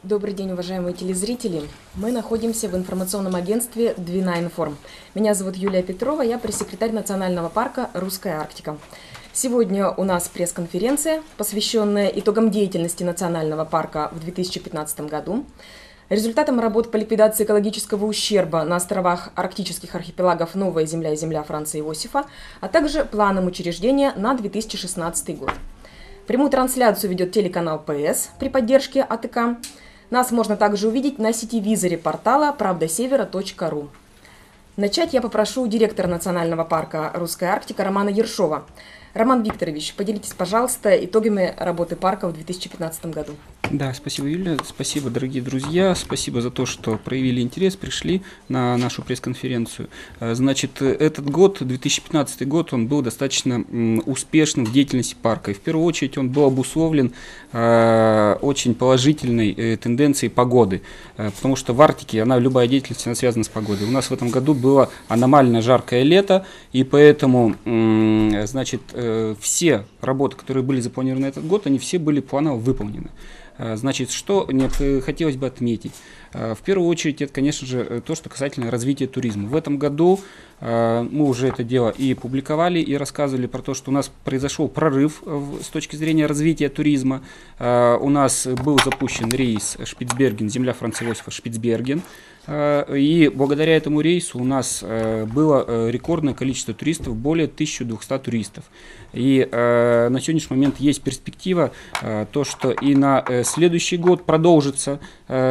Добрый день, уважаемые телезрители. Мы находимся в информационном агентстве Двина-Информ. Меня зовут Юлия Петрова, я пресс-секретарь Национального парка «Русская Арктика». Сегодня у нас пресс-конференция, посвященная итогам деятельности Национального парка в 2015 году, результатам работ по ликвидации экологического ущерба на островах арктических архипелагов Новая Земля и Земля Франца Иосифа, а также планам учреждения на 2016 год. Прямую трансляцию ведет телеканал ПС при поддержке АТК. Нас можно также увидеть на сетевизоре портала правдасевера.ру. Начать я попрошу директора Национального парка «Русская Арктика» Романа Ершова. Роман Викторович, поделитесь, пожалуйста, итогами работы парка в 2015 году. Да, спасибо, Юлия, спасибо, дорогие друзья, спасибо за то, что проявили интерес, пришли на нашу пресс-конференцию. Значит, этот год, 2015 год, он был достаточно успешным в деятельности парка. И в первую очередь он был обусловлен очень положительной тенденцией погоды, потому что в Арктике любая деятельность она связана с погодой. У нас в этом году было аномально жаркое лето, и поэтому, значит, все работы, которые были запланированы на этот год, они все были планово выполнены. Значит, что хотелось бы отметить? В первую очередь, это, конечно же, то, что касательно развития туризма. В этом году мы уже это дело и публиковали, и рассказывали про то, что у нас произошел прорыв с точки зрения развития туризма. У нас был запущен рейс Шпицберген, земля Франца Иосифа, Шпицберген. И благодаря этому рейсу у нас было рекордное количество туристов, более 1200 туристов. И на сегодняшний момент есть перспектива, то, что и на следующий год продолжатся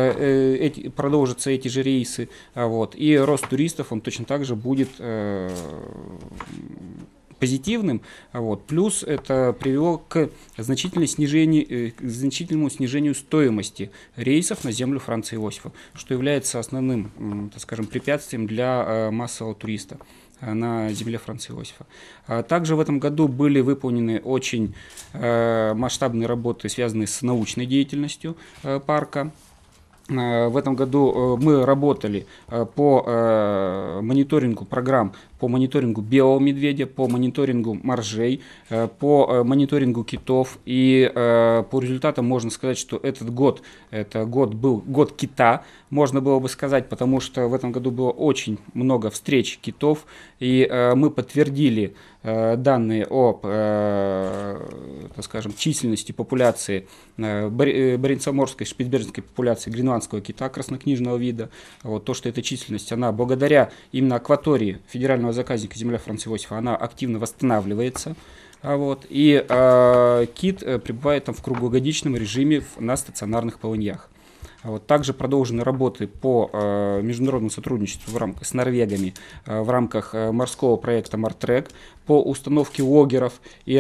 эти же рейсы. И рост туристов, он точно так же будет позитивным, плюс это привело к значительному снижению стоимости рейсов на землю Франца Иосифа, что является основным, так скажем, препятствием для массового туриста на земле Франца Иосифа. Также в этом году были выполнены очень масштабные работы, связанные с научной деятельностью парка. В этом году мы работали по мониторингу программ, по мониторингу белого медведя, по мониторингу моржей, по мониторингу китов. И по результатам можно сказать, что этот год, был год кита, можно было бы сказать, потому что в этом году было очень много встреч китов, и мы подтвердили данные об, так скажем, численности популяции баренцоморской, шпицбергенской популяции гренландского кита краснокнижного вида. То, что эта численность, она благодаря именно акватории федерального заказника земля Франца Иосифа, она активно восстанавливается. И кит пребывает там в круглогодичном режиме на стационарных полыньях. Также продолжены работы по международному сотрудничеству с норвегами в рамках морского проекта «Мартрек» по установке логеров и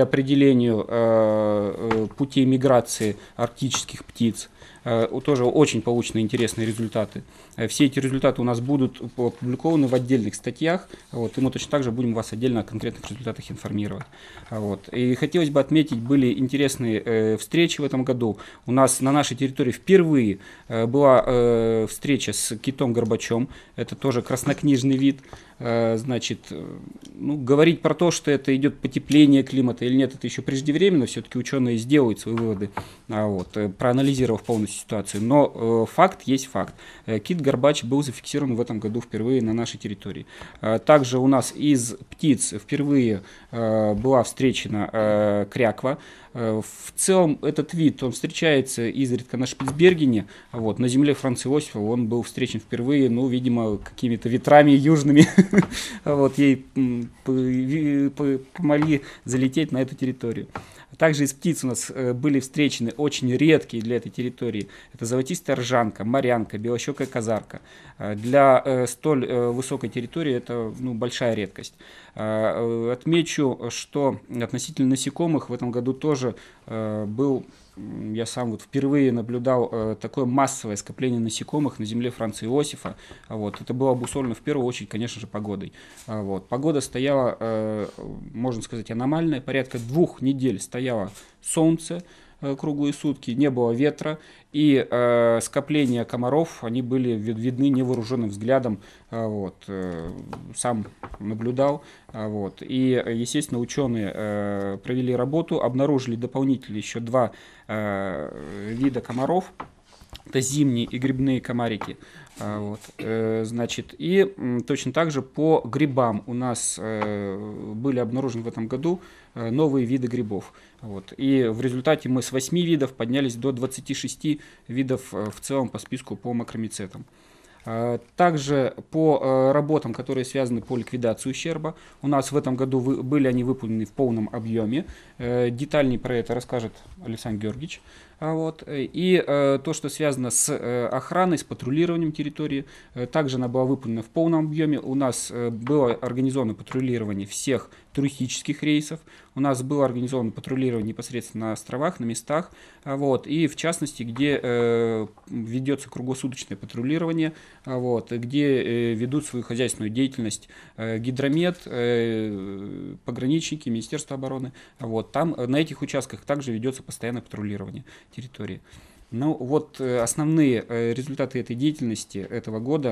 определению путей миграции арктических птиц. Тоже очень получены интересные результаты. Все эти результаты у нас будут опубликованы в отдельных статьях, и мы точно так же будем вас отдельно о конкретных результатах информировать. И хотелось бы отметить, были интересные встречи в этом году. У нас на нашей территории впервые была встреча с китом-горбачом, это тоже краснокнижный вид. Значит, говорить про то, что это идет потепление климата или нет, это еще преждевременно, все-таки ученые сделают свои выводы, проанализировав полностью ситуацию. Но факт есть факт. Кит-горбач был зафиксирован в этом году впервые на нашей территории. Также у нас из птиц впервые была встречена кряква. В целом этот вид, он встречается изредка на Шпицбергене, на земле Франца Иосифа он был встречен впервые, видимо, какими-то ветрами южными, ей помогли залететь на эту территорию. Также из птиц у нас были встречены очень редкие для этой территории. Это золотистая ржанка, морянка, белощекая казарка. Для столь высокой территории это большая редкость. Отмечу, что относительно насекомых в этом году тоже я сам впервые наблюдал такое массовое скопление насекомых на земле Франца Иосифа. Это было обусловлено в первую очередь, конечно же, погодой. Погода стояла, можно сказать, аномальная. Порядка 2 недель стояло солнце круглые сутки, не было ветра, и скопления комаров, они были видны невооруженным взглядом, сам наблюдал, и, естественно, ученые провели работу, обнаружили дополнительно еще 2 вида комаров, это зимние и грибные комарики. Вот, значит, и точно так же по грибам у нас были обнаружены в этом году новые виды грибов. Вот, и в результате мы с 8 видов поднялись до 26 видов в целом по списку по макромицетам. Также по работам, которые связаны по ликвидации ущерба, у нас в этом году были они выполнены в полном объеме. Детальнее про это расскажет Александр Георгиевич. Вот. И то, что связано с охраной, с патрулированием территории, также она была выполнена в полном объеме. У нас было организовано патрулирование всех туристических рейсов, у нас было организовано патрулирование непосредственно на островах, на местах, вот, и в частности, где ведется круглосуточное патрулирование, вот, где ведут свою хозяйственную деятельность гидромет, пограничники, Министерство обороны. Вот, там на этих участках также ведется постоянное патрулирование территории. Ну вот основные результаты этой деятельности этого года.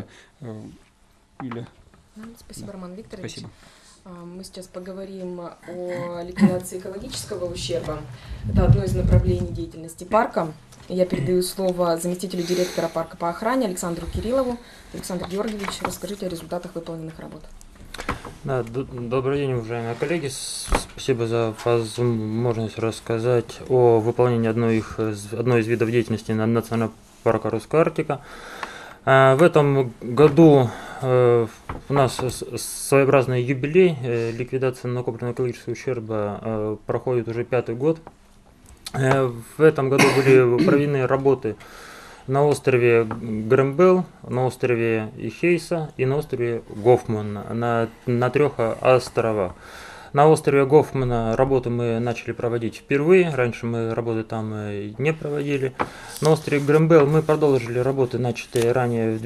Юля. Спасибо, Роман Викторович. Спасибо. Мы сейчас поговорим о ликвидации экологического ущерба. Это одно из направлений деятельности парка. Я передаю слово заместителю директора парка по охране Александру Кириллову. Александр Георгиевич, расскажите о результатах выполненных работ. Да, добрый день, уважаемые коллеги. Спасибо за возможность рассказать о выполнении одной из видов деятельности Национального парка Русская Арктика. В этом году у нас своеобразный юбилей. Ликвидация накопленного экологического ущерба проходит уже 5-й год. В этом году были проведены работы на острове Грэмбел, на острове Хейса и на острове Гофман, на 3 островах. На острове Гофмана работу мы начали проводить впервые, раньше мы работы там не проводили. На острове Грэмбел мы продолжили работы, начатые ранее в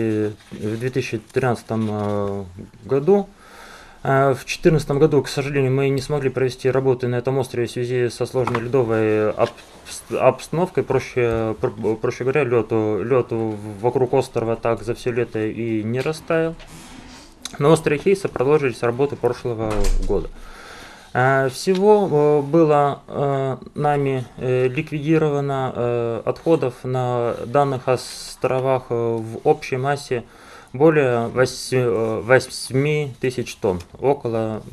2013 году. В 2014 году, к сожалению, мы не смогли провести работы на этом острове в связи со сложной ледовой обстановкой. Проще говоря, лед вокруг острова так за все лето и не растаял. На острове Хейса продолжились работы прошлого года. Всего было нами ликвидировано отходов на данных островах в общей массе более 8 тысяч тонн, около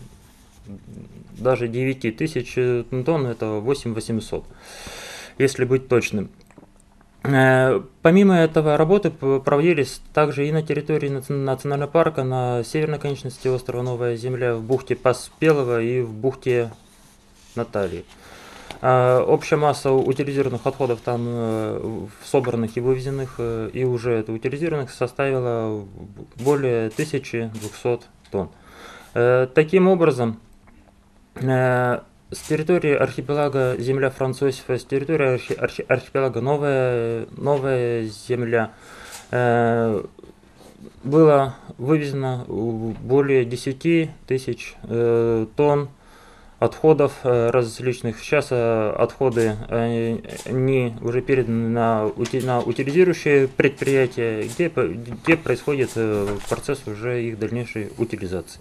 даже 9 тысяч тонн, это 8800, если быть точным. Помимо этого, работы проводились также и на территории национального парка, на северной конечности острова Новая Земля, в бухте Поспелого и в бухте Натальи. Общая масса утилизированных отходов там, собранных и вывезенных, и уже это утилизированных, составила более 1200 тонн. Таким образом, с территории архипелага Земля Франца Иосифа, с территории архипелага Новая Земля было вывезено более 10 тысяч тонн отходов различных. Сейчас отходы они уже переданы на утилизирующие предприятия, где происходит процесс уже их дальнейшей утилизации.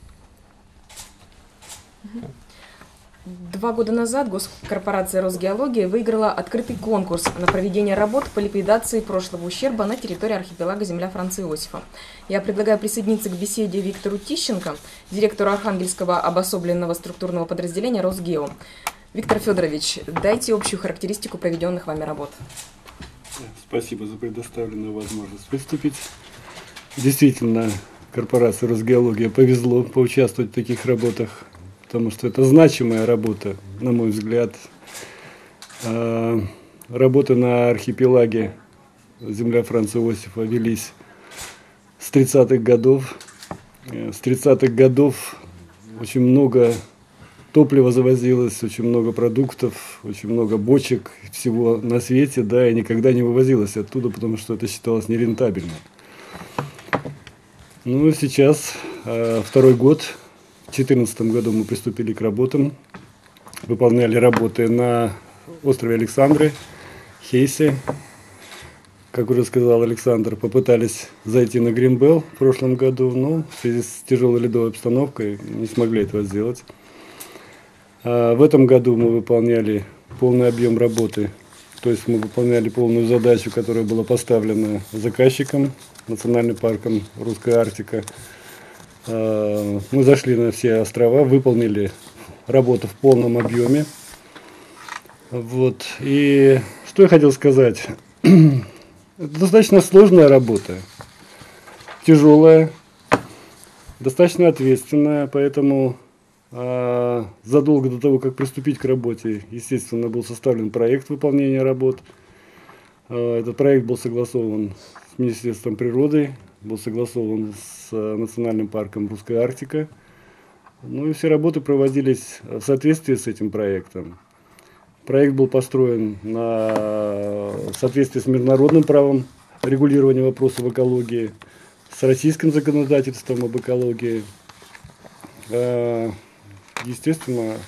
2 года назад госкорпорация «Росгеология» выиграла открытый конкурс на проведение работ по ликвидации прошлого ущерба на территории архипелага Земля Франца Иосифа. Я предлагаю присоединиться к беседе Виктору Тищенко, директору Архангельского обособленного структурного подразделения «Росгео». Виктор Федорович, дайте общую характеристику проведенных вами работ. Спасибо за предоставленную возможность выступить. Действительно, корпорации «Росгеология» повезло поучаствовать в таких работах, потому что это значимая работа, на мой взгляд. Работы на архипелаге Земля Франца Иосифа велись с 30-х годов. С 30-х годов очень много топлива завозилось, очень много продуктов, очень много бочек, всего на свете, да, и никогда не вывозилось оттуда, потому что это считалось нерентабельным. Ну, сейчас 2-й год. В 2014 году мы приступили к работам, выполняли работы на острове Александры, Хейсе. Как уже сказал Александр, попытались зайти на Грэмбел в прошлом году, но в связи с тяжелой ледовой обстановкой не смогли этого сделать. В этом году мы выполняли полный объем работы, в То есть мы выполняли полную задачу, которая была поставлена заказчиком, национальным парком «Русская Арктика». Мы зашли на все острова, выполнили работу в полном объеме. Вот. И что я хотел сказать. Это достаточно сложная работа, тяжелая, достаточно ответственная, поэтому задолго до того, как приступить к работе, естественно, был составлен проект выполнения работ. Этот проект был согласован с Министерством природы, был согласован с национальным парком «Русская Арктика». Ну и все работы проводились в соответствии с этим проектом. Проект был построен в соответствии с международным правом регулирования вопросов экологии, с российским законодательством об экологии. Естественно,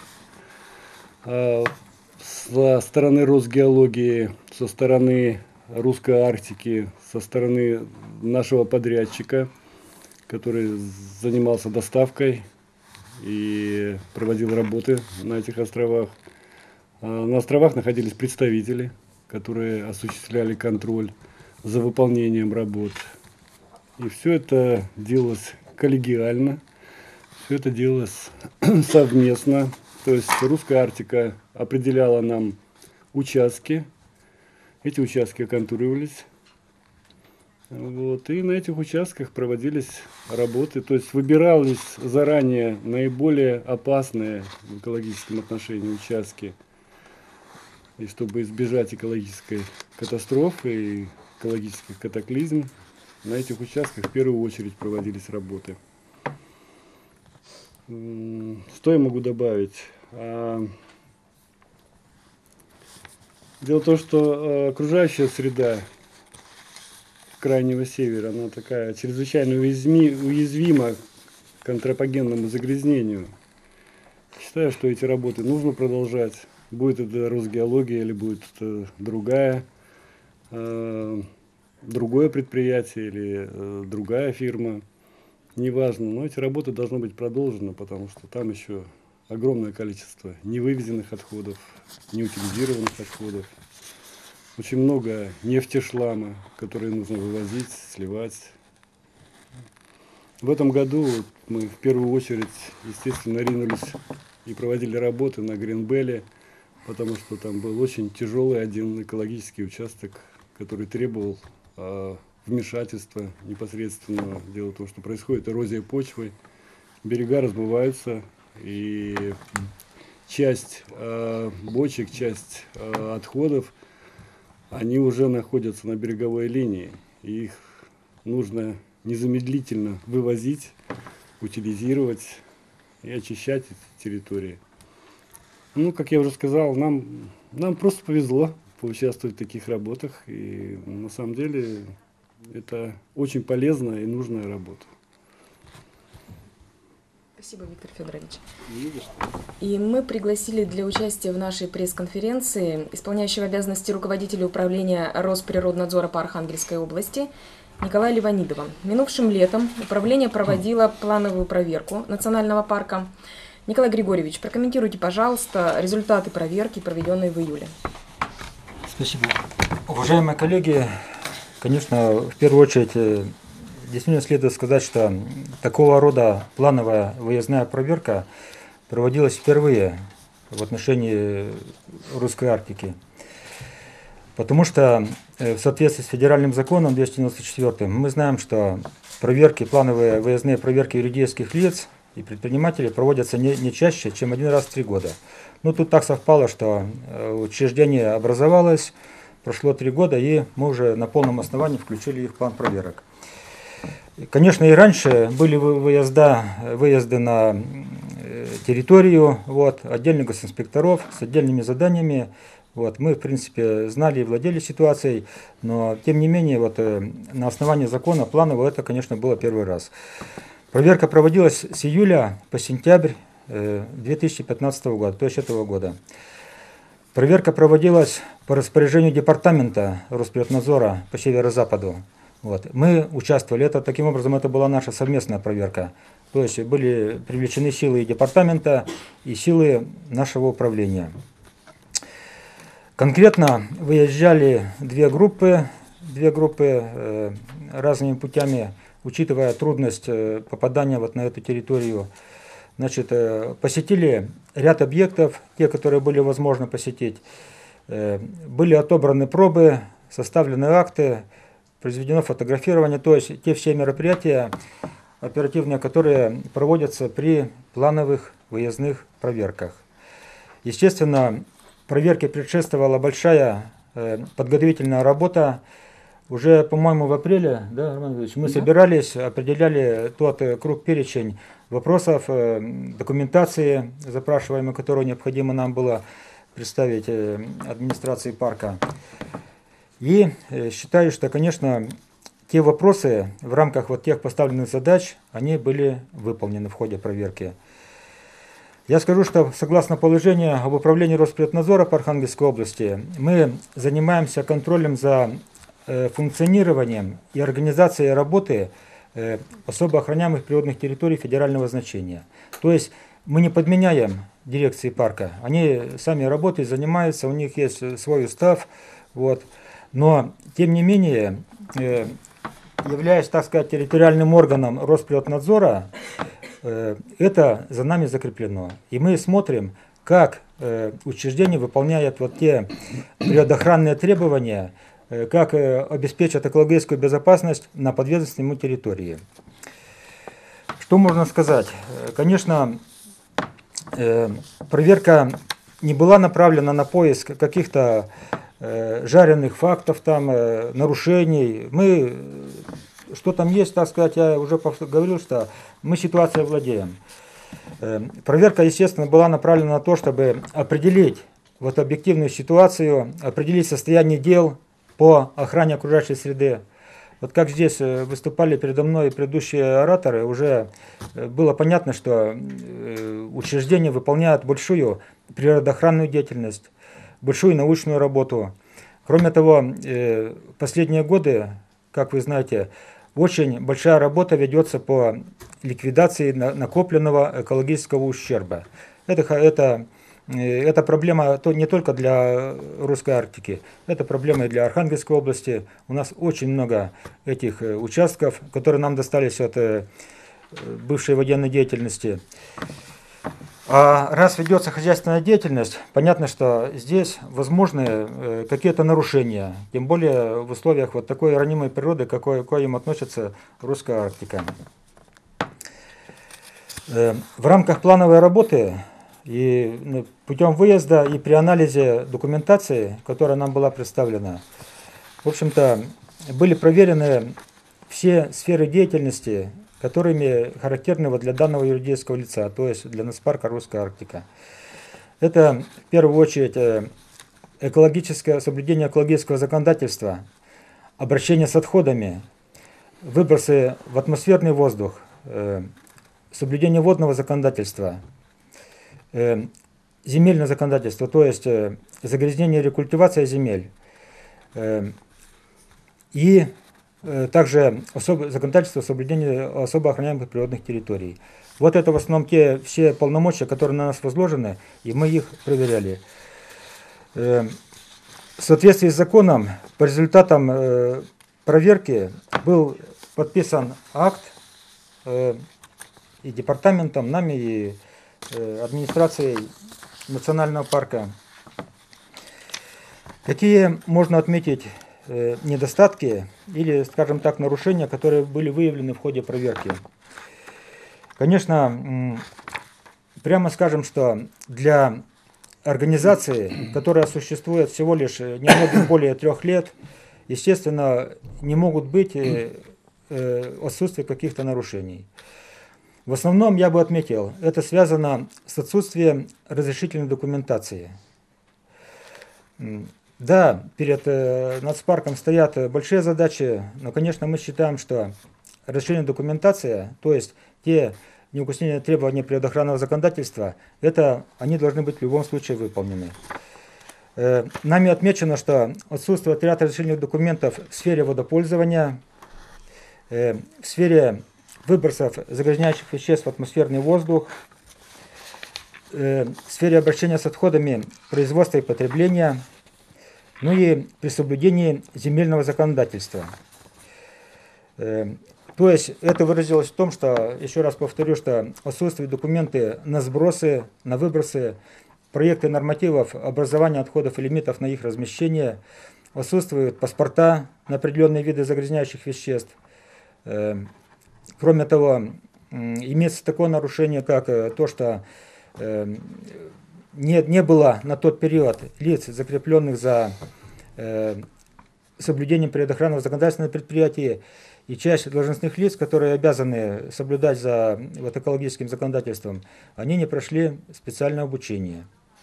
со стороны Росгеологии, со стороны Русской Арктики, со стороны нашего подрядчика, который занимался доставкой и проводил работы на этих островах. На островах находились представители, которые осуществляли контроль за выполнением работ. И все это делалось коллегиально, все это делалось совместно. То есть Русская Арктика определяла нам участки, эти участки оконтуривались. Вот, и на этих участках проводились работы, то есть выбирались заранее наиболее опасные в экологическом отношении участки. И чтобы избежать экологической катастрофы и экологических катаклизм, на этих участках в первую очередь проводились работы. Что я могу добавить? Дело в том, что окружающая среда Крайнего Севера, она такая чрезвычайно уязвима к антропогенному загрязнению. Считаю, что эти работы нужно продолжать. Будет это Росгеология или будет это другое предприятие или другая фирма, неважно, но эти работы должны быть продолжены, потому что там еще огромное количество невывезенных отходов, неутилизированных отходов, очень много нефтешлама, который нужно вывозить, сливать. В этом году мы в первую очередь, естественно, ринулись и проводили работы на Гринбелле, потому что там был очень тяжелый один экологический участок, который требовал вмешательства непосредственного. Дело в том, что происходит эрозия почвы, берега разбываются, и часть бочек, часть отходов, они уже находятся на береговой линии, и их нужно незамедлительно вывозить, утилизировать и очищать эти территории. Ну, как я уже сказал, нам просто повезло поучаствовать в таких работах, и на самом деле это очень полезная и нужная работа. Спасибо, Виктор Федорович. И мы пригласили для участия в нашей пресс-конференции исполняющего обязанности руководителя управления Росприроднадзора по Архангельской области Николая Леванидова. Минувшим летом управление проводило плановую проверку национального парка. Николай Григорьевич, прокомментируйте, пожалуйста, результаты проверки, проведенной в июле. Спасибо. Уважаемые коллеги, конечно, в первую очередь, действительно следует сказать, что такого рода плановая выездная проверка проводилась впервые в отношении Русской Арктики. Потому что в соответствии с федеральным законом 294 мы знаем, что проверки, плановые выездные проверки юридических лиц и предпринимателей проводятся не чаще, чем один раз в 3 года. Ну, тут так совпало, что учреждение образовалось, прошло 3 года, и мы уже на полном основании включили их в план проверок. Конечно, и раньше были выезды на территорию, отдельных госинспекторов с отдельными заданиями. Мы, в принципе, знали и владели ситуацией, но, тем не менее, на основании закона планово это, конечно, было первый раз. Проверка проводилась с июля по сентябрь 2015 года, то есть этого года. Проверка проводилась по распоряжению департамента Росприроднадзора по северо-западу. Мы участвовали, таким образом, это была наша совместная проверка. То есть были привлечены силы департамента и силы нашего управления. Конкретно выезжали две группы разными путями, учитывая трудность попадания вот на эту территорию. Значит, посетили ряд объектов, те, которые были возможно посетить. Были отобраны пробы, составлены акты, произведено фотографирование, то есть те все мероприятия оперативные, которые проводятся при плановых выездных проверках. Естественно, проверке предшествовала большая подготовительная работа. Уже, по-моему, в апреле, да, Роман Ильич, мы собирались, определяли тот круг-перечень вопросов, документации запрашиваемой, которую необходимо нам было представить администрации парка. И считаю, что, конечно, те вопросы в рамках вот тех поставленных задач, они были выполнены в ходе проверки. Я скажу, что согласно положению об управлении Росприроднадзора по Архангельской области, мы занимаемся контролем за функционированием и организацией работы особо охраняемых природных территорий федерального значения. То есть мы не подменяем дирекции парка, они сами работают, занимаются, у них есть свой устав, вот. Но тем не менее, являясь, так сказать, территориальным органом Росприроднадзора, это за нами закреплено. И мы смотрим, как учреждение выполняет вот те природоохранные требования, как обеспечат экологическую безопасность на подведомственной ему территории. Что можно сказать? Конечно, проверка не была направлена на поиск каких-то жареных фактов, там, нарушений. Мы, что там есть, так сказать, я уже говорил, что мы ситуацией владеем. Проверка, естественно, была направлена на то, чтобы определить вот объективную ситуацию, определить состояние дел по охране окружающей среды. Вот как здесь выступали передо мной предыдущие ораторы, уже было понятно, что учреждения выполняют большую природоохранную деятельность, большую научную работу. Кроме того, последние годы, как вы знаете, очень большая работа ведется по ликвидации накопленного экологического ущерба. Это проблема не только для Русской Арктики, это проблема и для Архангельской области. У нас очень много этих участков, которые нам достались от бывшей военной деятельности. А раз ведется хозяйственная деятельность, понятно, что здесь возможны какие-то нарушения, тем более в условиях вот такой ранимой природы, к коим относится Русская Арктика. В рамках плановой работы и путем выезда и при анализе документации, которая нам была представлена, в общем-то, были проверены все сферы деятельности, которыми характерны для данного юридического лица, то есть для Нацпарка Русская Арктика. Это в первую очередь соблюдение экологического законодательства, обращение с отходами, выбросы в атмосферный воздух, соблюдение водного законодательства, земельное законодательство, то есть загрязнение и рекультивация земель, и также законодательство о соблюдении особо охраняемых природных территорий. Вот это в основном те все полномочия, которые на нас возложены, и мы их проверяли. В соответствии с законом, по результатам проверки был подписан акт и департаментом, нами, и администрацией национального парка. Какие можно отметить недостатки или, скажем так, нарушения, которые были выявлены в ходе проверки? Конечно, прямо скажем, что для организации, которая существует всего лишь немного более 3 лет, естественно, не могут быть отсутствие каких-то нарушений. В основном, я бы отметил, это связано с отсутствием разрешительной документации. Да, перед Нацпарком стоят большие задачи, но, конечно, мы считаем, что разрешительная документация, то есть те неукоснительные требования природоохранного законодательства, они должны быть в любом случае выполнены. Нами отмечено, что отсутствует ряд разрешительных документов в сфере водопользования, в сфере выбросов загрязняющих веществ в атмосферный воздух, в сфере обращения с отходами производства и потребления, ну и при соблюдении земельного законодательства. То есть это выразилось в том, что, еще раз повторю, что отсутствуют документы на сбросы, на выбросы, проекты нормативов образования отходов и лимитов на их размещение, отсутствуют паспорта на определенные виды загрязняющих веществ. Кроме того, имеется такое нарушение, как то, что не было на тот период лиц, закрепленных за соблюдением предохранного законодательства на предприятии, и часть должностных лиц, которые обязаны соблюдать за экологическим законодательством, они не прошли специальное обучение.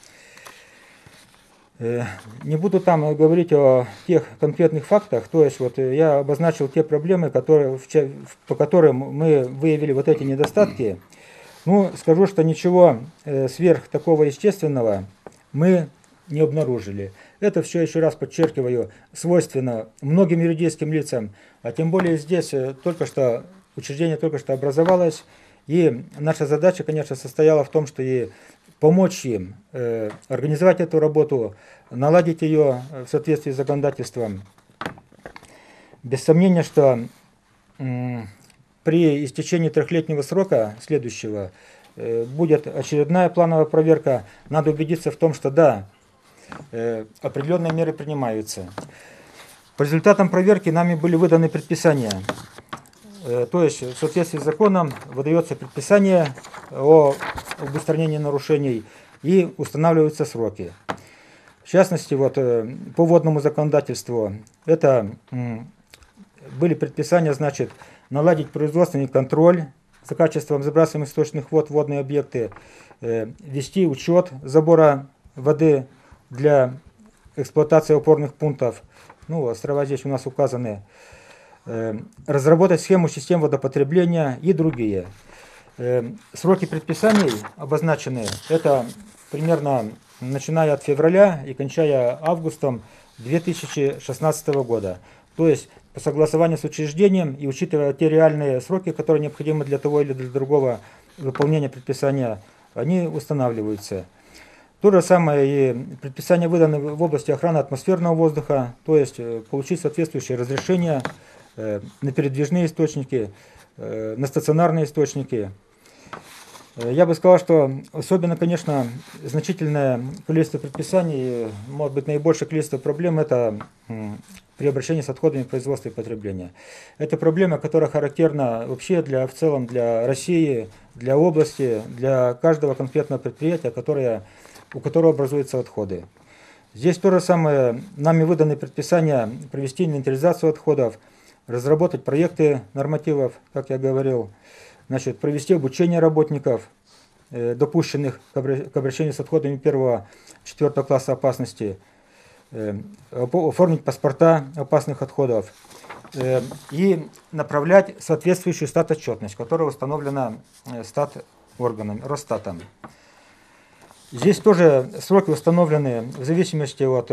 Не буду там говорить о тех конкретных фактах, то есть я обозначил те проблемы, по которым мы выявили эти недостатки. Ну, скажу, что ничего сверх такого естественного мы не обнаружили. Это все, еще раз подчеркиваю, свойственно многим юридическим лицам, а тем более здесь учреждение только что образовалось, и наша задача, конечно, состояла в том, что и помочь им организовать эту работу, наладить ее в соответствии с законодательством. Без сомнения, что при истечении 3-летнего срока следующего будет очередная плановая проверка. Надо убедиться в том, что да, определенные меры принимаются. По результатам проверки нами были выданы предписания. То есть в соответствии с законом выдается предписание об устранении нарушений и устанавливаются сроки. В частности, по водному законодательству это были предписания, значит, наладить производственный контроль за качеством забрасываемых источных вод в водные объекты, вести учет забора воды для эксплуатации опорных пунктов. Ну, острова здесь у нас указаны. Разработать схему систем водопотребления и другие. Сроки предписаний обозначены. Это примерно начиная от февраля и кончая августом 2016 года. То есть по согласованию с учреждением и учитывая те реальные сроки, которые необходимы для того или для другого выполнения предписания, они устанавливаются. То же самое и предписания выданы в области охраны атмосферного воздуха, то есть получить соответствующее разрешение на передвижные источники, на стационарные источники. Я бы сказал, что особенно, конечно, значительное количество предписаний, может быть, наибольшее количество проблем – это при обращении с отходами производства и потребления. Это проблема, которая характерна вообще в целом для России, для области, для каждого конкретного предприятия, у которого образуются отходы. Здесь то же самое, нами выданы предписания провести инвентаризацию отходов, разработать проекты нормативов, как я говорил, значит, провести обучение работников, допущенных к обращению с отходами 1-4 класса опасности, оформить паспорта опасных отходов и направлять соответствующую статотчетность, которая установлена статорганом, Росстатом. Здесь тоже сроки установлены в зависимости от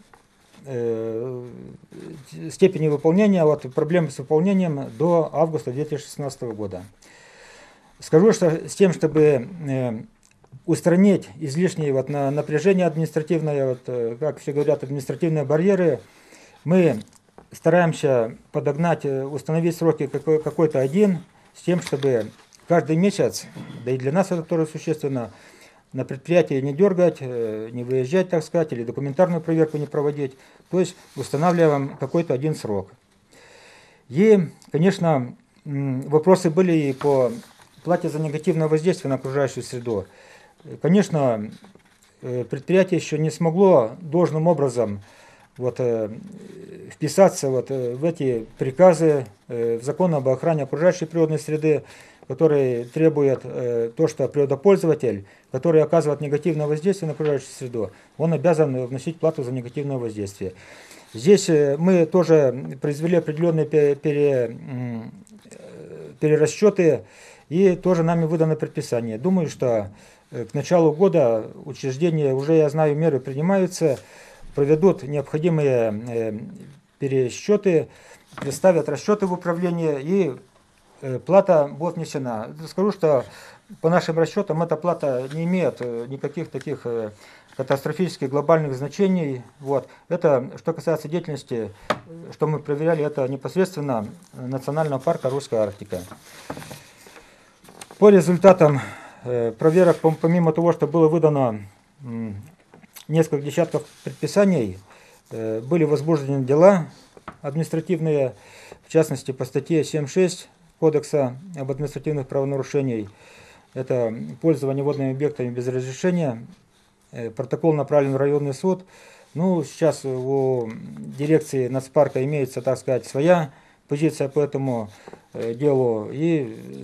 степени выполнения, от проблем с выполнением до августа 2016 года. Скажу, что с тем, чтобы устранить излишнее напряжение административное, как все говорят, административные барьеры, мы стараемся подогнать, установить сроки какой-то один, с тем, чтобы каждый месяц, да и для нас это тоже существенно, на предприятие не дергать, не выезжать, так сказать, или документарную проверку не проводить. То есть устанавливаем какой-то один срок. И, конечно, вопросы были и по плате за негативное воздействие на окружающую среду. Конечно, предприятие еще не смогло должным образом вписаться в эти приказы, в закон об охране окружающей природной среды, который требует то, что природопользователь, который оказывает негативное воздействие на окружающую среду, он обязан вносить плату за негативное воздействие. Здесь мы тоже произвели определенные перерасчеты и тоже нами выдано предписание. Думаю, что к началу года учреждения, уже я знаю, меры принимаются, проведут необходимые пересчеты, представят расчеты в управление и плата будет внесена. Скажу, что по нашим расчетам эта плата не имеет никаких таких катастрофических глобальных значений. Вот. Это, что касается деятельности, что мы проверяли, это непосредственно Национального парка «Русская Арктика». По результатам проверок, помимо того, что было выдано несколько десятков предписаний, были возбуждены дела административные, в частности по статье 7.6 Кодекса об административных правонарушениях. Это пользование водными объектами без разрешения. Протокол направлен в районный суд. Ну, сейчас у дирекции нацпарка имеется, так сказать, своя позиция по этому делу. И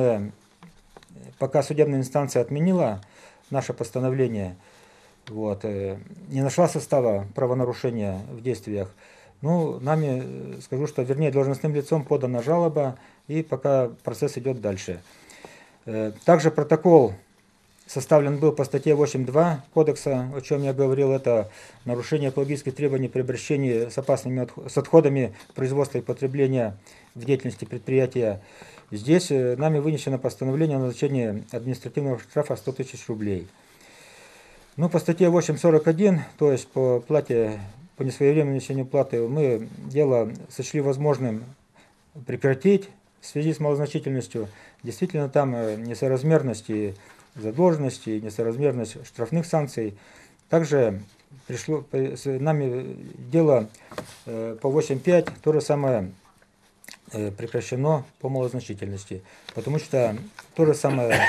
пока судебная инстанция отменила наше постановление, вот, не нашла состава правонарушения в действиях, ну, нами, скажу, что, вернее, должностным лицом подана жалоба, и пока процесс идет дальше. Также протокол составлен был по статье 8.2 Кодекса, о чем я говорил, это нарушение экологических требований при обращении с отходами производства и потребления в деятельности предприятия. Здесь нами вынесено постановление о назначении административного штрафа 100 тысяч рублей. Ну, по статье 8.41, то есть по плате, по несвоевременному несению платы, мы дело сочли возможным прекратить в связи с малозначительностью. Действительно, там несоразмерность и задолженности, и несоразмерность штрафных санкций. Также пришло с нами дело по 8.5, то же самое прекращено по малозначительности, потому что то же самое,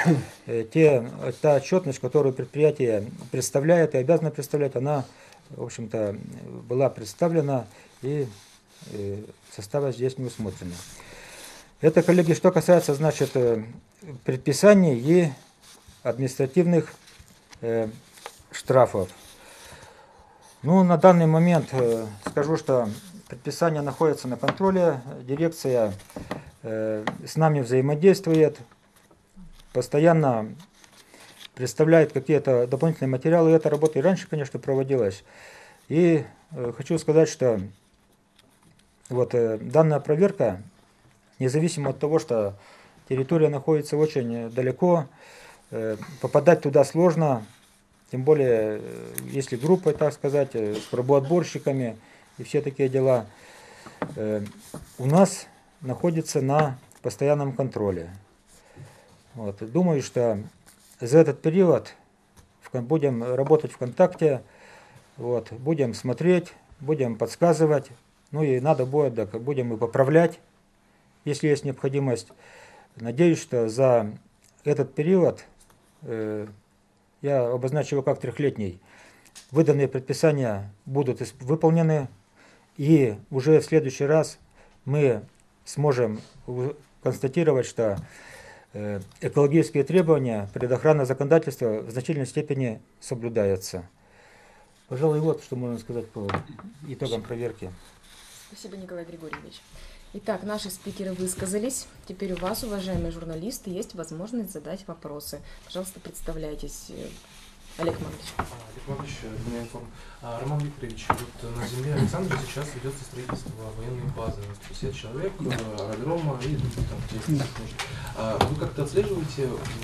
та отчетность, которую предприятие представляет и обязано представлять, она, в общем-то, была представлена, и состава здесь не усмотрено. Это, коллеги, что касается, значит, предписаний и административных штрафов. Ну, на данный момент скажу, что предписание находится на контроле, дирекция с нами взаимодействует, постоянно представляет какие-то дополнительные материалы. Эта работа и раньше, конечно, проводилась. И хочу сказать, что вот данная проверка, независимо от того, что территория находится очень далеко, попадать туда сложно, тем более, если группой, так сказать, с пробоотборщиками и все такие дела, у нас находится на постоянном контроле. Вот. Думаю, что за этот период будем работать в контакте, вот, будем смотреть, будем подсказывать, ну и надо будет, так, будем и поправлять, если есть необходимость. Надеюсь, что за этот период, я обозначу его как 3-летний, выданные предписания будут выполнены, и уже в следующий раз мы сможем констатировать, что экологические требования, предохранное законодательство в значительной степени соблюдаются. Пожалуй, вот что можно сказать по итогам проверки. Спасибо, Николай Григорьевич. Итак, наши спикеры высказались. Теперь у вас, уважаемые журналисты, есть возможность задать вопросы. Пожалуйста, представляйтесь. Олег Иванович. Олег Иванович, Днеинформ. Роман Викторович, вот на земле Александра сейчас ведется строительство военной базы на 150 человек, аэродрома и там, вы как-то отслеживаете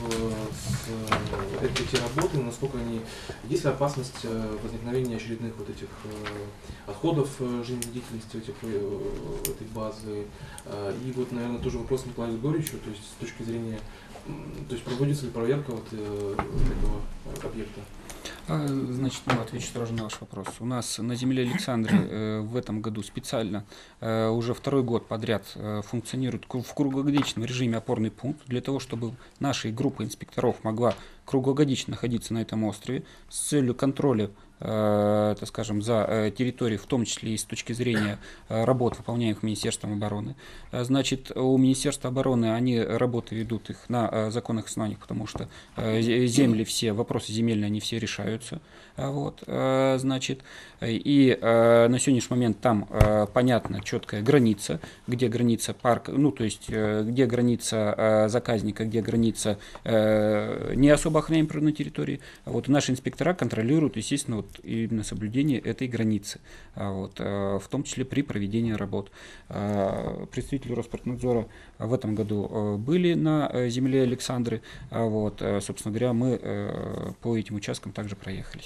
эти работы, насколько они, есть ли опасность возникновения очередных вот этих отходов жизнедеятельности этой базы? И вот, наверное, тоже вопрос Николаю Григорьевичу, то есть с точки зрения, то есть проводится ли проверка вот этого объекта? Значит, отвечу сразу на ваш вопрос. У нас на земле Александры в этом году специально уже 2-й год подряд функционирует в круглогодичном режиме опорный пункт для того, чтобы наша группа инспекторов могла круглогодично находиться на этом острове с целью контроля, так скажем, за территорией, в том числе и с точки зрения работ, выполняемых Министерством обороны. Значит, у Министерства обороны они работы ведут их на законных основаниях, потому что земли все, вопросы земельные, они все решаются. Вот, значит, и на сегодняшний момент там понятна четкая граница, где граница парка, ну, то есть где граница заказника, где граница не особо охраняемой природной территории. Вот, наши инспектора контролируют, естественно, вот, именно соблюдение этой границы, вот, в том числе при проведении работ. Представители Роспортнадзора в этом году были на земле Александры. Вот, собственно говоря, мы по этим участкам также проехались.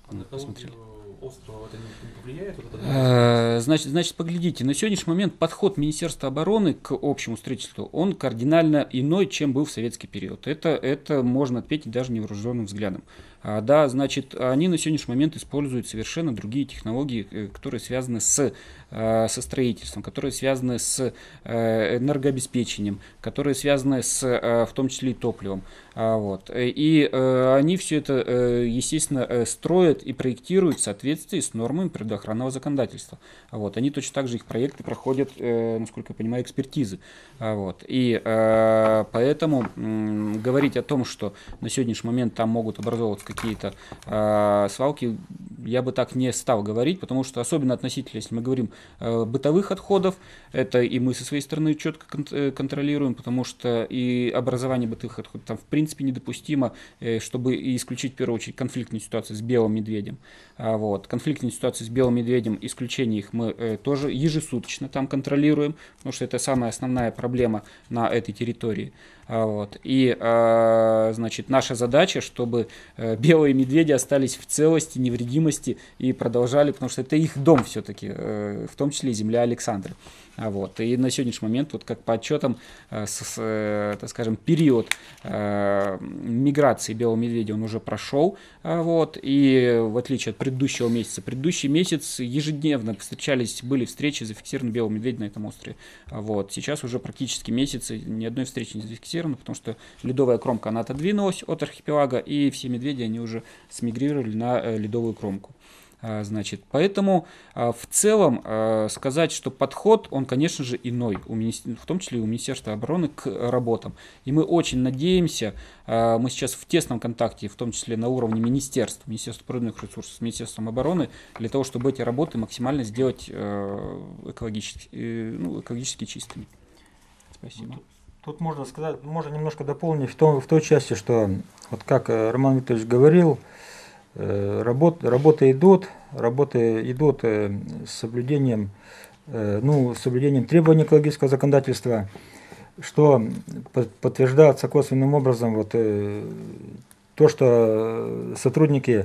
посмотрели. Острова это не повлияет? Значит, поглядите, на сегодняшний момент подход Министерства обороны к общему строительству, он кардинально иной, чем был в советский период. Это можно ответить даже невооруженным взглядом. Да, значит, они на сегодняшний момент используют совершенно другие технологии, которые связаны со строительством, которые связаны с энергообеспечением, которые связаны в том числе и топливом. Вот. И они все это, естественно, строят и проектируют в соответствии с нормами природоохранного законодательства. Вот. Они точно так же, их проекты проходят, насколько я понимаю, экспертизы. Вот. И поэтому говорить о том, что на сегодняшний момент там могут образовываться какие-то свалки, я бы так не стал говорить, потому что особенно относительно, если мы говорим бытовых отходов, это и мы со своей стороны четко контролируем, потому что и образование бытовых отходов там в принципе недопустимо, чтобы исключить в первую очередь конфликтную ситуацию с белым медведем. Вот. Конфликтные ситуации с белым медведем, исключение их мы тоже ежесуточно там контролируем, потому что это самая основная проблема на этой территории. Вот. И, значит, наша задача, чтобы белые медведи остались в целости, невредимости и продолжали, потому что это их дом все-таки, в том числе и земля Александры. Вот. И на сегодняшний момент, вот как по отчетам, так скажем, период миграции белого медведя он уже прошел. Вот. И в отличие от предыдущего месяца, предыдущий месяц ежедневно были встречи зафиксированы белого медведя на этом острове. Вот. Сейчас уже практически месяц ни одной встречи не зафиксировано, потому что ледовая кромка она отодвинулась от архипелага, и все медведи они уже смигрировали на ледовую кромку. Значит, поэтому в целом сказать, что подход, он, конечно же, иной, в том числе и у Министерства обороны к работам. И мы очень надеемся, мы сейчас в тесном контакте, в том числе на уровне Министерства природных ресурсов, с Министерством обороны, для того, чтобы эти работы максимально сделать экологически чистыми. Спасибо. Тут можно сказать, можно немножко дополнить в той части, что, вот как Роман Викторович говорил, работы идут с соблюдением требований экологического законодательства, что подтверждается косвенным образом вот, то, что сотрудники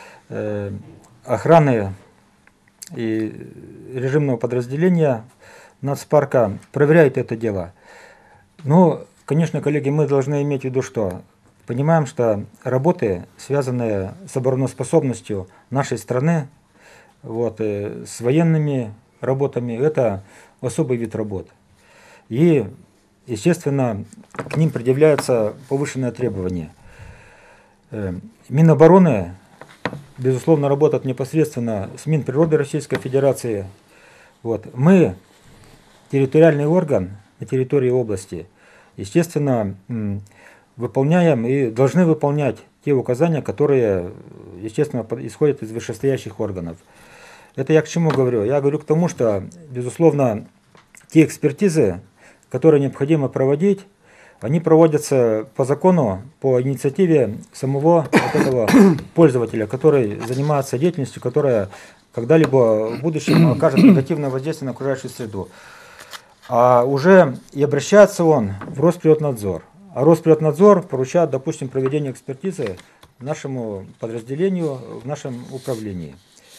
охраны и режимного подразделения нацпарка проверяют это дело. Но, конечно, коллеги, мы должны иметь в виду, что понимаем, что работы, связанные с обороноспособностью нашей страны, вот, с военными работами, это особый вид работ. И, естественно, к ним предъявляется повышенное требование. Минобороны, безусловно, работает непосредственно с Минприроды Российской Федерации. Вот. Мы, территориальный орган на территории области, естественно, выполняем и должны выполнять те указания, которые, естественно, исходят из вышестоящих органов. Это я к чему говорю? Я говорю к тому, что, безусловно, те экспертизы, которые необходимо проводить, они проводятся по закону, по инициативе самого вот этого пользователя, который занимается деятельностью, которая когда-либо в будущем окажет негативное воздействие на окружающую среду. А уже и обращается он в Росприроднадзор. А Росприроднадзор поручает, допустим, проведение экспертизы нашему подразделению в нашем управлении.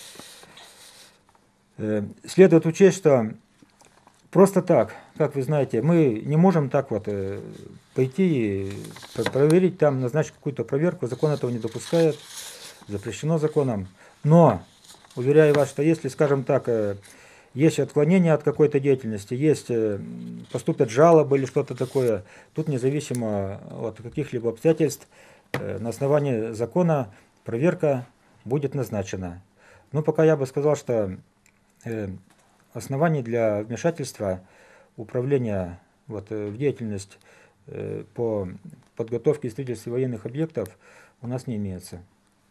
Следует учесть, что просто так, как вы знаете, мы не можем так вот пойти и проверить, там назначить какую-то проверку. Закон этого не допускает, запрещено законом. Но, уверяю вас, что если, скажем так, есть отклонения от какой-то деятельности, поступят жалобы или что-то такое, тут независимо от каких-либо обстоятельств, на основании закона проверка будет назначена. Но пока я бы сказал, что оснований для вмешательства управления в деятельность по подготовке и строительству военных объектов у нас не имеется.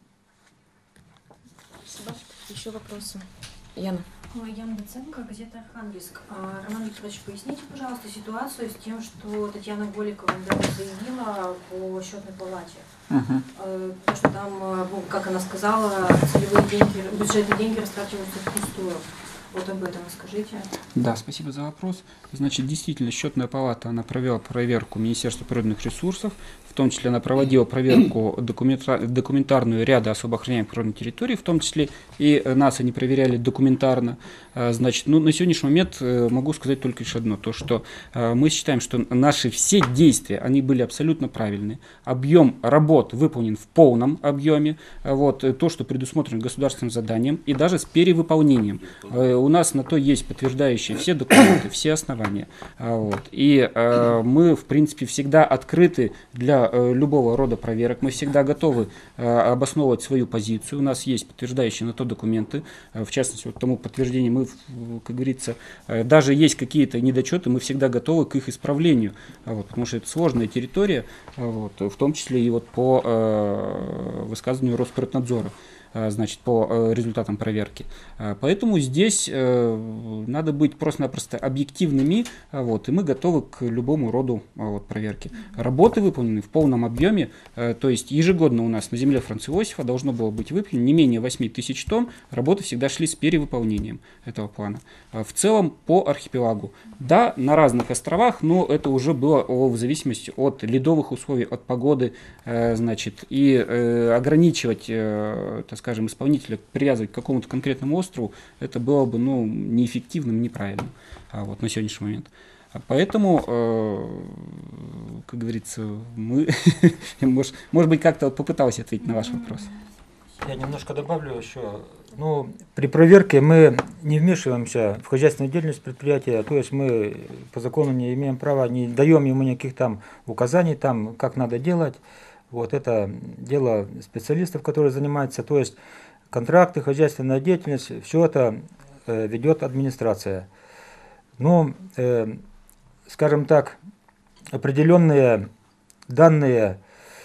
Спасибо. Еще вопросы? Яна. Яна Доценко, газета «Архангельск». Роман Викторович, поясните, пожалуйста, ситуацию с тем, что Татьяна Голикова заявила по счетной палате. То, что там, как она сказала, целевые деньги, бюджетные деньги растрачиваются впустую. Вот об этом скажите. Да, спасибо за вопрос. Значит, действительно, счетная палата, она провела проверку Министерства природных ресурсов, в том числе она проводила проверку документарную ряда особо охраняемых природных территорий, в том числе и нас они проверяли документарно. Значит, ну, на сегодняшний момент могу сказать только лишь одно, то что мы считаем, что наши все действия, они были абсолютно правильные. Объем работ выполнен в полном объеме, вот, то, что предусмотрено государственным заданием, и даже с перевыполнением. У нас на то есть подтверждающие все документы, все основания. Вот. И мы, в принципе, всегда открыты для любого рода проверок. Мы всегда готовы обосновывать свою позицию. У нас есть подтверждающие на то документы. В частности, вот тому подтверждению мы, как говорится, даже есть какие-то недочеты, мы всегда готовы к их исправлению. Вот, потому что это сложная территория, вот, в том числе и вот по высказыванию Росприроднадзора. Значит, по результатам проверки. Поэтому здесь надо быть просто-напросто объективными, вот, и мы готовы к любому роду вот, проверки. Работы выполнены в полном объеме, то есть ежегодно у нас на земле Франца Иосифа должно было быть выполнено не менее 8 тысяч тонн, работы всегда шли с перевыполнением этого плана. В целом по архипелагу. Да, на разных островах, но это уже было в зависимости от ледовых условий, от погоды, значит, и ограничивать, так скажем, исполнителя привязывать к какому-то конкретному острову, это было бы, ну, неэффективным, неправильным вот, на сегодняшний момент. Поэтому, как говорится, мы, может быть, как-то попытался ответить на ваш вопрос. Я немножко добавлю еще. Ну, при проверке мы не вмешиваемся в хозяйственную деятельность предприятия, то есть мы по закону не имеем права, не даем ему никаких там указаний, там, как надо делать. Вот это дело специалистов, которые занимаются, то есть контракты, хозяйственная деятельность, все это ведет администрация. Но, скажем так, определенные данные,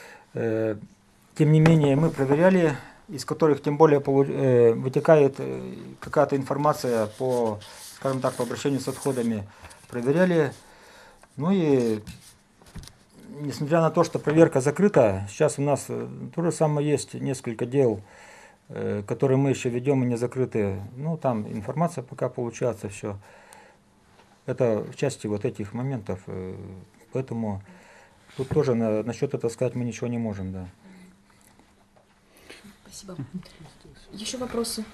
тем не менее, мы проверяли, из которых тем более вытекает какая-то информация по, скажем так, по обращению с отходами, проверяли. Ну и несмотря на то, что проверка закрыта, сейчас у нас то же самое есть несколько дел, которые мы еще ведем и не закрыты. Ну, там информация пока получается все. Это в части вот этих моментов. Поэтому тут тоже насчет этого сказать мы ничего не можем, да. Спасибо. Еще вопросы?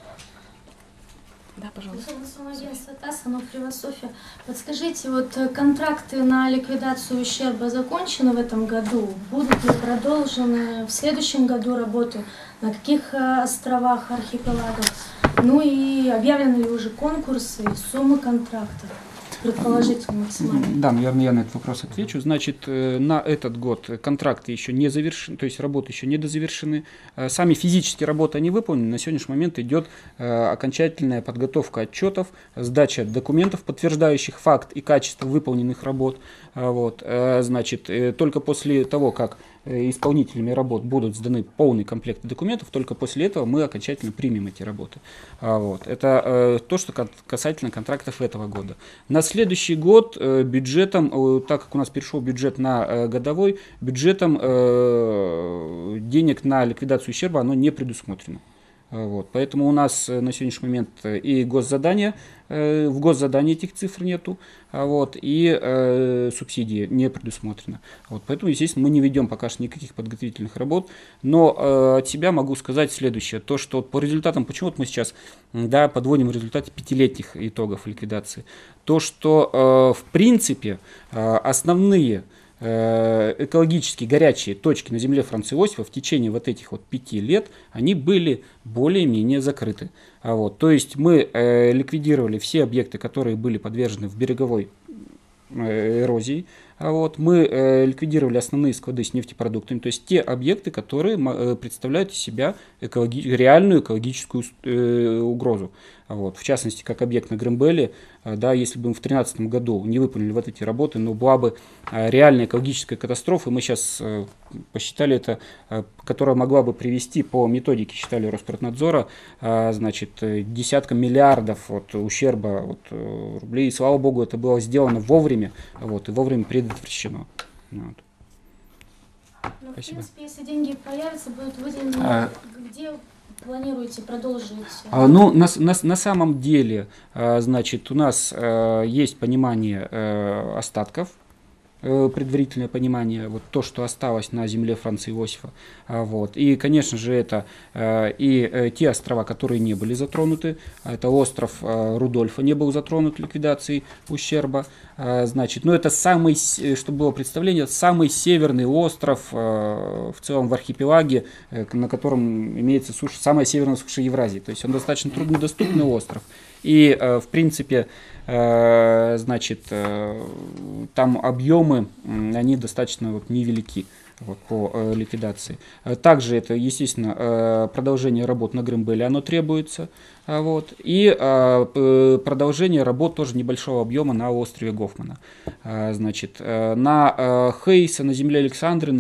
Да, пожалуйста. Агентство ТАСС, Ануфриева Софья. Подскажите, вот контракты на ликвидацию ущерба закончены в этом году? Будут ли продолжены в следующем году работы? На каких островах, архипелагах? Ну и объявлены ли уже конкурсы, суммы контрактов? Предположительно, максимально. Да, наверное, я на этот вопрос отвечу. Значит, на этот год контракты еще не завершены, то есть работы еще не дозавершены. Сами физические работы они выполнены. На сегодняшний момент идет окончательная подготовка отчетов, сдача документов, подтверждающих факт и качество выполненных работ. Вот. Значит, только после того, как исполнителями работ будут сданы полный комплект документов, только после этого мы окончательно примем эти работы. Вот. Это то, что касательно контрактов этого года. На следующий год бюджетом, так как у нас перешел бюджет на годовой, бюджетом денег на ликвидацию ущерба оно не предусмотрено. Вот. Поэтому у нас на сегодняшний момент и госзадания, в госзадании этих цифр нету, вот, и субсидии не предусмотрено. Вот. Поэтому, естественно, мы не ведем пока что никаких подготовительных работ, но от себя могу сказать следующее, то, что по результатам, почему мы сейчас подводим результаты 5-летних итогов ликвидации, то, что в принципе основные экологически горячие точки на земле Франца Иосифа в течение вот этих вот 5 лет, они были более-менее закрыты. Вот. То есть мы ликвидировали все объекты, которые были подвержены в береговой эрозии. Вот. Мы ликвидировали основные склады с нефтепродуктами, то есть те объекты, которые представляют из себя реальную экологическую угрозу. Вот. В частности, как объект на Грымбеле, да, если бы мы в 2013 году не выполнили вот эти работы, но была бы реальная экологическая катастрофа, мы сейчас посчитали это, которая могла бы привести по методике, считали Росприроднадзора, значит, десяткам миллиардов вот, ущерба вот, рублей. И, слава богу, это было сделано вовремя, вот, и вовремя предотвращено. Вот. Ну, в принципе, если деньги появятся, будут выделены, где планируете продолжить? Ну, на самом деле, значит, у нас есть понимание остатков, предварительное понимание, вот то, что осталось на земле Франца Иосифа. Вот. И, конечно же, это и те острова, которые не были затронуты. Это остров Рудольфа не был затронут ликвидацией ущерба. Значит, ну, это самый, чтобы было представление, самый северный остров в целом в архипелаге, на котором имеется суша, самая северная суша Евразии. То есть он достаточно труднодоступный остров. И, в принципе, значит, там объемы, они достаточно вот невелики вот, по ликвидации. Также это, естественно, продолжение работ на Грымбеле, оно требуется. Вот, и продолжение работ тоже небольшого объема на острове Гофмана. Значит, на Хейса, на земле Александры,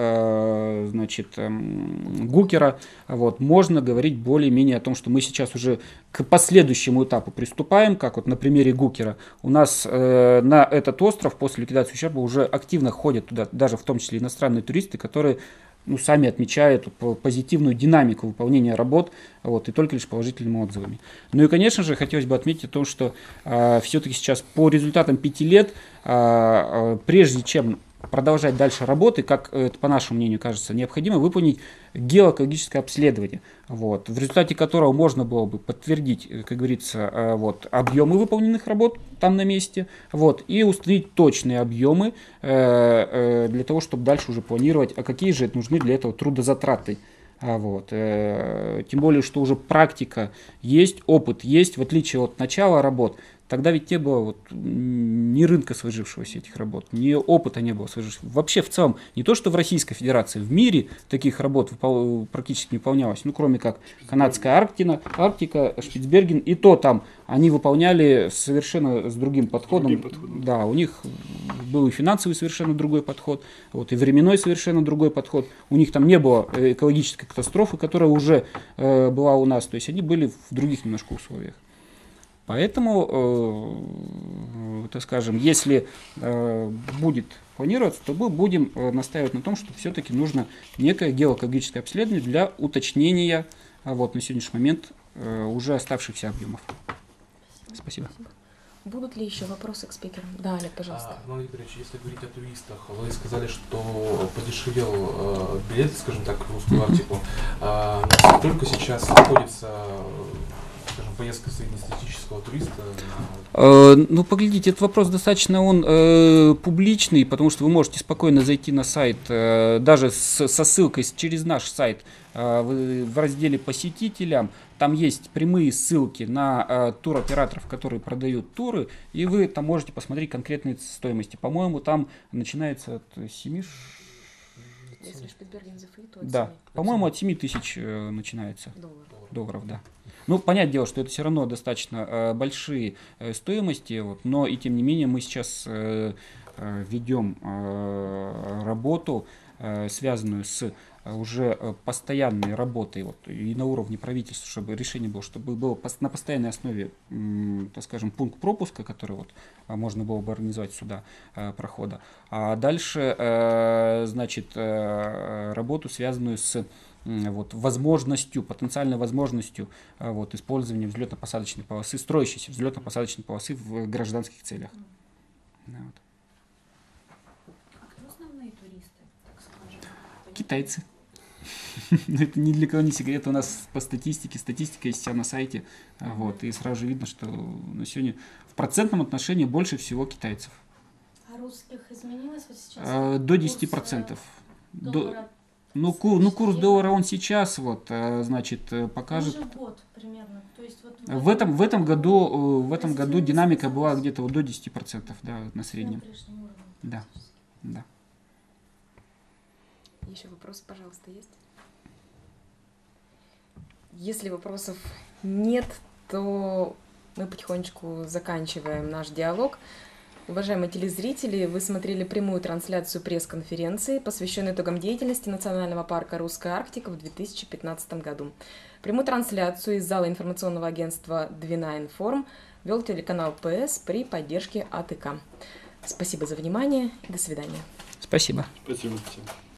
на значит, Гукера вот, можно говорить более-менее о том, что мы сейчас уже к последующему этапу приступаем, как вот на примере Гукера. У нас на этот остров после ликвидации ущерба уже активно ходят туда, даже в том числе иностранные туристы, которые сами отмечают позитивную динамику выполнения работ вот, и только лишь положительными отзывами. Ну и, конечно же, хотелось бы отметить о том, что все-таки сейчас по результатам 5 лет, прежде чем продолжать дальше работы, как это, по нашему мнению, кажется, необходимо выполнить геоэкологическое обследование, вот, в результате которого можно было бы подтвердить, как говорится, вот, объемы выполненных работ там на месте, вот, и установить точные объемы для того, чтобы дальше уже планировать, а какие же нужны для этого трудозатраты. Вот. Тем более, что уже практика есть, опыт есть, в отличие от начала работ. Тогда ведь не было вот, ни рынка сложившегося этих работ, ни опыта не было сложившегося. Вообще в целом, не то что в Российской Федерации, в мире таких работ практически не выполнялось. Ну, кроме как канадская Арктика, Шпицберген, и то там они выполняли совершенно с другим подходом. Да, у них был и финансовый совершенно другой подход, вот, и временной совершенно другой подход. У них там не было экологической катастрофы, которая уже была у нас. То есть они были в других немножко условиях. Поэтому, так скажем, если будет планироваться, то мы будем настаивать на том, что все-таки нужно некое геоэкологическое обследование для уточнения вот, на сегодняшний момент уже оставшихся объемов. Спасибо. Будут ли еще вопросы к спикерам? Да, Олег, пожалуйста. Роман Викторович, если говорить о туристах, вы сказали, что подешевел билет, скажем так, в русскую Арктику. Насколько сейчас находится, скажем, поездка среднестатистического туриста? Ну, поглядите, этот вопрос достаточно он публичный, потому что вы можете спокойно зайти на сайт, даже со ссылкой через наш сайт, в разделе «Посетителям». Там есть прямые ссылки на туроператоров, которые продают туры, и вы там можете посмотреть конкретные стоимости. По-моему, там начинается от 7... Если Шпицберген ЗФИ, то от да, 7. по-моему, от 7 тысяч начинается. Долларов, да. Ну, понятное дело, что это все равно достаточно большие стоимости, вот, но и тем не менее мы сейчас ведем работу, связанную с уже постоянной работой вот, и на уровне правительства, чтобы решение было, чтобы было на постоянной основе, так скажем, пункт пропуска, который вот, можно было бы организовать сюда прохода. А дальше, значит, работу, связанную с вот, возможностью, потенциальной возможностью вот, использования взлетно-посадочной полосы, строящейся взлетно-посадочной полосы в гражданских целях. Да, вот. А кто основные туристы, так скажем? Китайцы. Это ни для кого не секрет. У нас по статистике, статистика есть вся на сайте. Вот, и сразу же видно, что на сегодня в процентном отношении больше всего китайцев. А русских изменилось вот сейчас? До 10%. Курс доллара он сейчас, вот, значит, покажет. Уже год примерно. То есть, вот в этом году динамика была где-то вот до 10%, да, на среднем. Да, да. Еще вопросы, пожалуйста, есть? Если вопросов нет, то мы потихонечку заканчиваем наш диалог. Уважаемые телезрители, вы смотрели прямую трансляцию пресс-конференции, посвященной итогам деятельности Национального парка «Русская Арктика» в 2015 году. Прямую трансляцию из зала информационного агентства Двина Информ вел телеканал ПС при поддержке АТК. Спасибо за внимание и до свидания. Спасибо. Спасибо.